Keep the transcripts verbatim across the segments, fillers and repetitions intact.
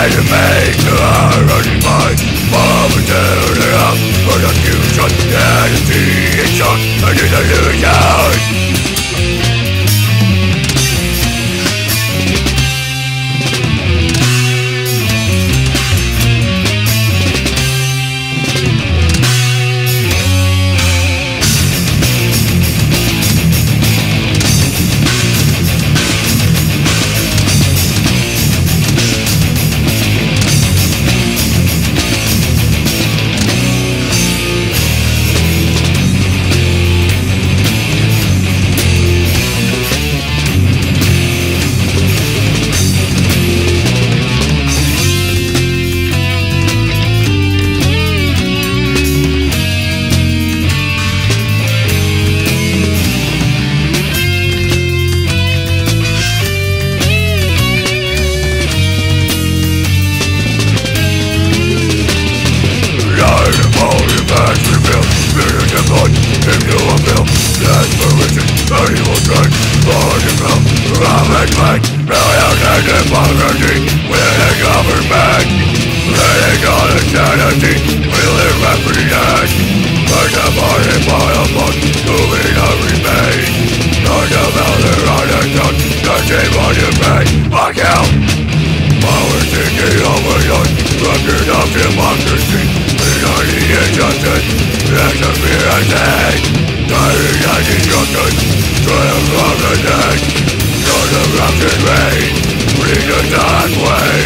make the running mind momentarily up for the fusion and the action and the illusion. Democracy with a government letting all insanity will it represent. But the body by a book moving a remain. Not about the innocent, the same on your face. Fuck you! Power seeking overload, record of democracy. Minority injustice, extraordinary. Dying and destruction, triumph of the dead. Not a rapid rain. Read the dark way.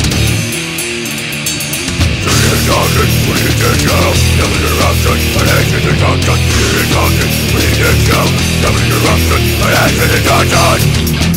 To the darkness, read the show. Never interruption, an action to contact. To the darkness, read the show. Never interruption, an action to contact.